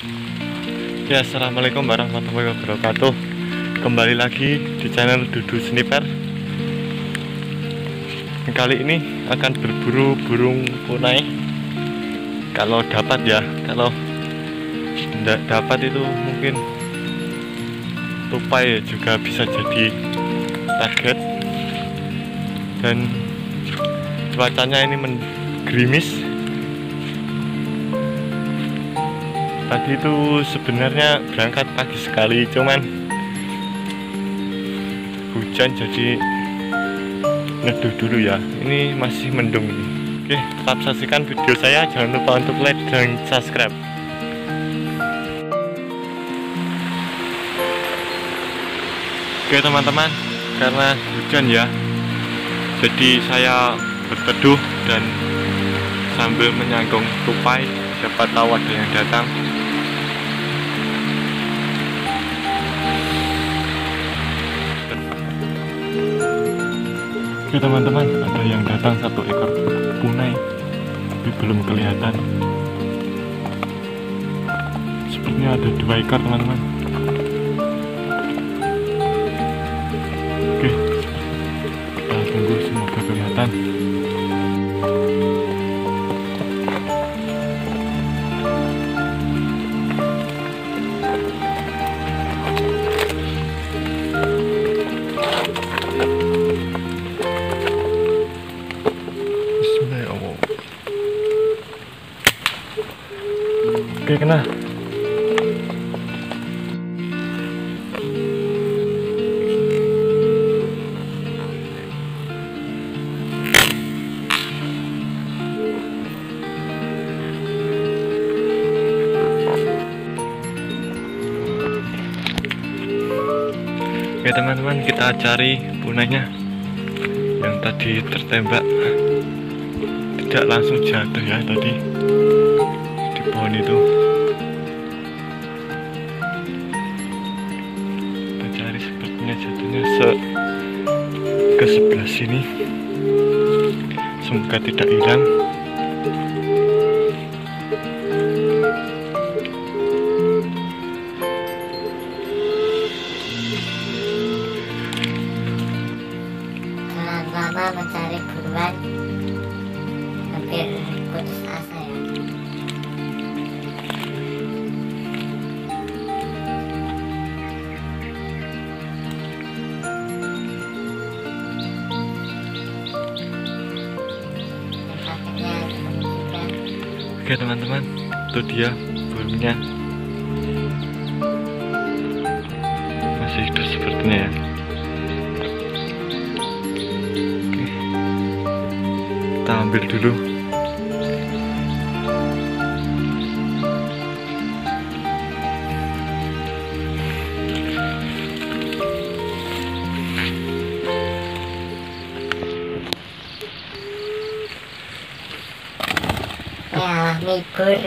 Ya, assalamualaikum warahmatullahi wabarakatuh. Kembali lagi di channel Dudu Sniper. Kali ini akan berburu burung punai. Kalau dapat ya, kalau tidak dapat itu mungkin tupai juga bisa jadi target. Dan cuacanya ini menggerimis. Tadi itu sebenarnya berangkat pagi sekali, cuman hujan jadi neduh dulu ya. Ini masih mendung ini. Oke, tetap saksikan video saya. Jangan lupa untuk like dan subscribe. Oke teman-teman, karena hujan ya, jadi saya berteduh dan sambil menyanggung tupai. Siapa tahu ada yang datang. Oke teman-teman, ada yang datang, satu ekor punai tapi belum kelihatan. Sepertinya ada 2 ekor teman-teman. Oke, kita tunggu, semoga kelihatan. Oke, kena. Oke teman-teman, kita cari punainya yang tadi tertembak. Tidak langsung jatuh ya tadi di pohon itu. Kita cari, sepertinya jatuhnya ke sebelah sini. Semoga tidak hilang. Lama mencari buruan, hampir putus asa ya. Akhirnya ketemu juga. Oke teman-teman, itu dia burungnya. Masih hidup sepertinya ya. Kita ambil dulu. Ya, libur.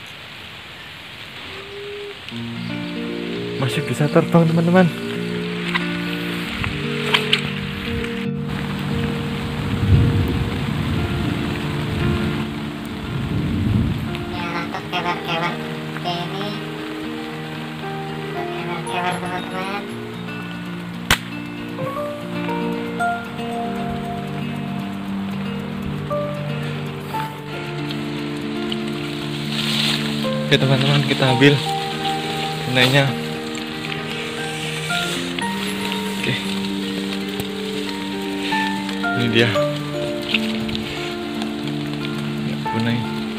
Masih bisa terbang teman-teman. Ya, untuk kewer-kewer seperti ini. Untuk kewer-kewer teman-teman. Oke teman-teman, kita ambil punainya. Oke, ini dia ya, punai.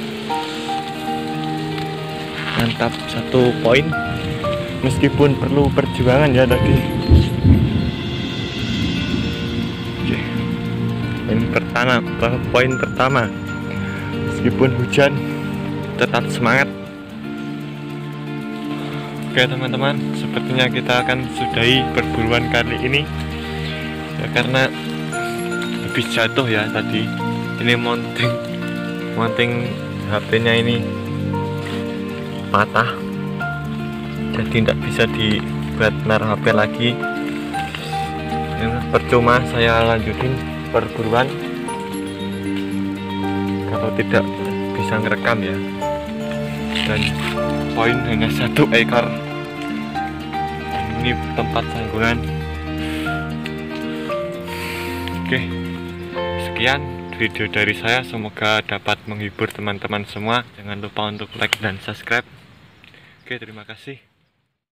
Mantap, 1 poin. Meskipun perlu perjuangan ya tadi. Oke, poin pertama. Meskipun hujan, tetap semangat. Oke teman-teman, sepertinya kita akan sudahi perburuan kali ini ya, karena habis jatuh ya tadi. Ini mounting HP-nya ini patah, jadi tidak bisa dibuat naruh HP lagi. Ini percuma saya lanjutin perburuan kalau tidak bisa ngerekam ya. dan poin hanya 1 ekor. Ini tempat sanggungan. Oke, sekian video dari saya, semoga dapat menghibur teman-teman semua. Jangan lupa untuk like dan subscribe. Oke, terima kasih.